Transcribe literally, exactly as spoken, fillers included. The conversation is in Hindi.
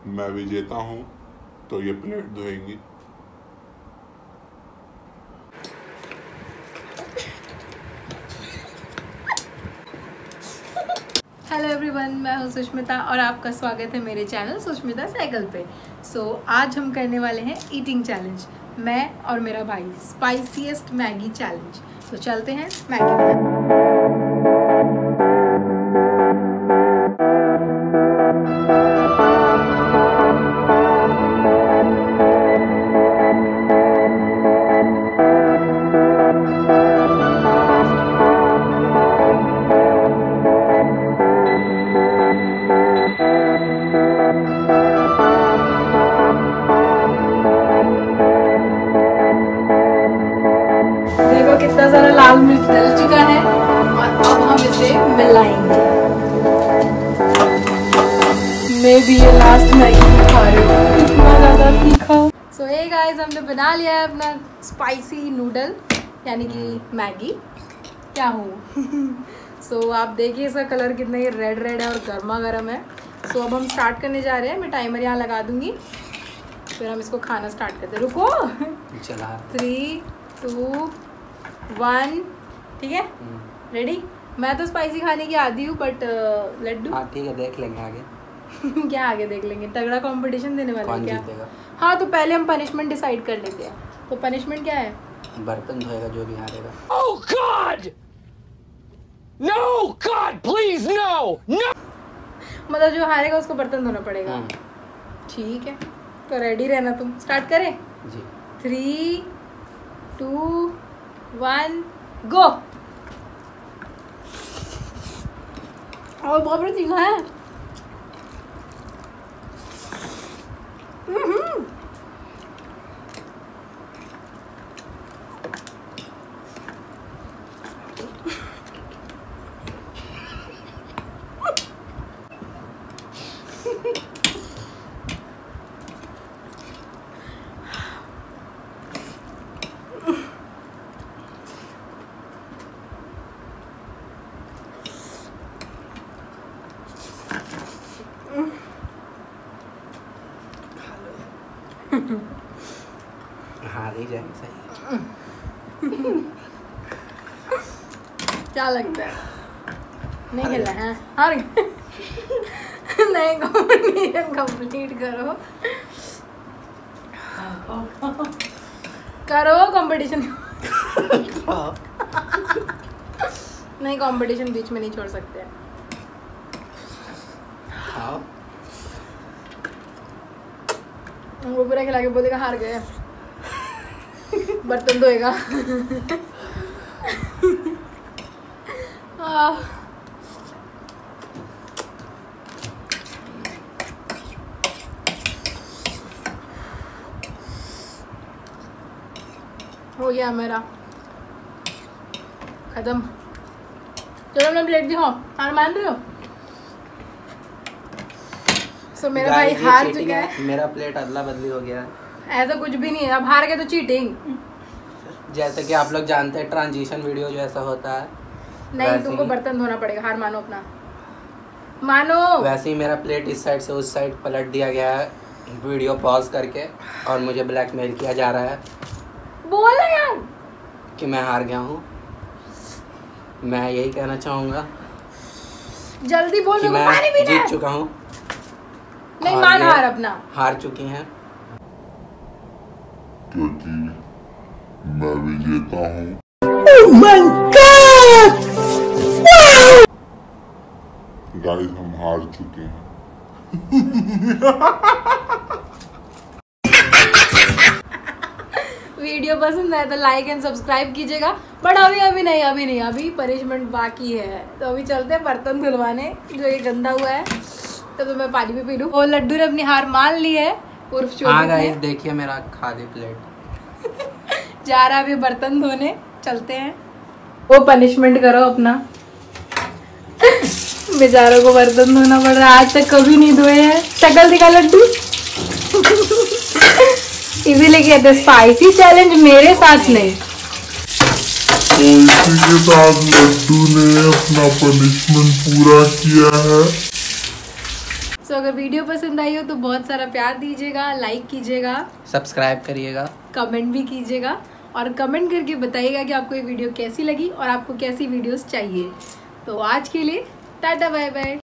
मैं विजेता हूँ तो ये प्लेट धोएंगी। हेलो एवरीवन, मैं हूँ सुष्मिता और आपका स्वागत है मेरे चैनल सुष्मिता साइकिल पे। सो so, आज हम करने वाले हैं ईटिंग चैलेंज, मैं और मेरा भाई, स्पाइसीएस्ट मैगी चैलेंज। तो चलते हैं मैगी। देखो कितना सारा लाल मिर्च डल चुका है और अब हम इसे मिलाएंगे। मैं भी ये लास्ट मैगी खा रही हूँ, इतना ज़्यादा तीखा। सो हे गाइस, हमने बना लिया है अपना स्पाइसी नूडल यानी कि मैगी। क्या हूँ सो so, आप देखिए इसका कलर कितना ही रेड रेड है और गर्मा गर्म है। सो so, अब हम स्टार्ट करने जा रहे हैं। मैं टाइमर यहाँ लगा दूंगी, फिर हम इसको खाना स्टार्ट करते हैं। रुको, चला थ्री टू वन, ठीक है, रेडी। मैं तो स्पाइसी खाने की आदी हूँ, बट लड्डू हाँ ठीक है, देख लेंगे आगे। क्या आगे देख लेंगे, तगड़ा कंपटीशन देने वाले हैं क्या? जीतेगा? हाँ तो पहले हम पनिशमेंट डिसाइड कर लेते हैं। तो पनिशमेंट क्या है? बर्तन धोएगा जो भी हारेगा। Oh God! No God, please no! No! मतलब जो हारेगा उसको बर्तन धोना पड़ेगा। ठीक है, तो रेडी रहना तुम। स्टार्ट करें? जी। Three two one go. और बहुत बड़ा तीखा है। हम्म हार ही जाएंगे, सही। क्या लगता है? नहीं खेलना है, हार गए। नहीं, कंपटीशन कंप्लीट करो करो कंपटीशन। नहीं, कंपटीशन बीच में नहीं छोड़ सकते। हाँ। वो पूरा खिला के बोलेगा हार गए, बर्तन धोएगा। हो गया मेरा खत्म। चलो मैं प्लेट दिखाओ, हार मान रहे हो? सो मेरा भाई हार चुका है। मेरा प्लेट अदला बदली हो गया। ऐसा कुछ भी नहीं है, अब हार गए तो चीटिंग। जैसे कि आप लोग जानते हैं, ट्रांजिशन वीडियो जो ऐसा होता है। नहीं, तुमको बर्तन धोना पड़ेगा। हार मानो अपना, मानो। वैसे ही मेरा प्लेट इस साइड से उस साइड पलट दिया गया है वीडियो पॉज करके, और मुझे ब्लैकमेल किया जा रहा है। बोल यार कि मैं हार गया हूँ। मैं यही कहना चाहूँगा जल्दी बोल, कि मैं पानी पीना जीत है। चुका हूँ। नहीं, मान हार अपना। हार चुकी हैं क्योंकि मैं विजेता हूँ। Oh my God! गाइस, हम हार चुके हैं। वीडियो पसंद आए तो लाइक एंड सब्सक्राइब कीजिएगा। बट अभी अभी नहीं अभी नहीं अभी पनिशमेंट बाकी है। तो अभी चलते हैं बर्तन धुलवाने, जो ये गंदा हुआ है। तो, तो मैं पानी भी पी लूं। और लड्डू ने अपनी हार मान ली है। उर्फ हाँ गाइस, देखिए मेरा खाली प्लेट जा रहा है अभी बर्तन धोने। चलते हैं, वो पनिशमेंट करो अपना। बेचारों को बर्तन धोना पड़ रहा है, आज तक कभी नहीं धोए हैं। शक्ल दिखा लड्डू। इसीलिए कहते हैं स्पाइसी चैलेंज मेरे साथ नहीं। तो इसी के साथ लड्डू ने अपना पनिशमेंट पूरा किया है। सो सो अगर वीडियो पसंद आई हो तो बहुत सारा प्यार दीजिएगा, लाइक कीजिएगा, सब्सक्राइब करिएगा, कमेंट भी कीजिएगा और कमेंट करके बताइएगा कि आपको ये वीडियो कैसी लगी और आपको कैसी वीडियोस चाहिए। तो आज के लिए टाटा बाय बाय।